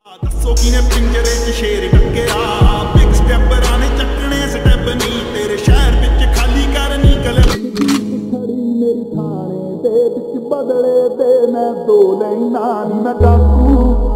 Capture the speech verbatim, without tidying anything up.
ਦੱਸੋ ਕਿਨੇ ਪਿੰਜਰੇ 'ਚ ਸ਼ੇਰ ਟੱਕਿਆ ਬਿਗ ਸਟੈਪਰਾਂ ਨੇ ਚੱਕਣੇ ਸਟੈਪ ਨਹੀਂ ਤੇਰੇ ਸ਼ਹਿਰ ਵਿੱਚ ਖਾਲੀ ਕਰਨੀ ਕਲਮ ਖੜੀ ਮੇਰੀ ਥਾਣੇ ਦੇ ਵਿੱਚ ਬਦਲੇ ਤੇ ਮੈਂ ਦੋ ਲੈਣਾ ਨੀ ਮੈਂ ਡਾਕੂ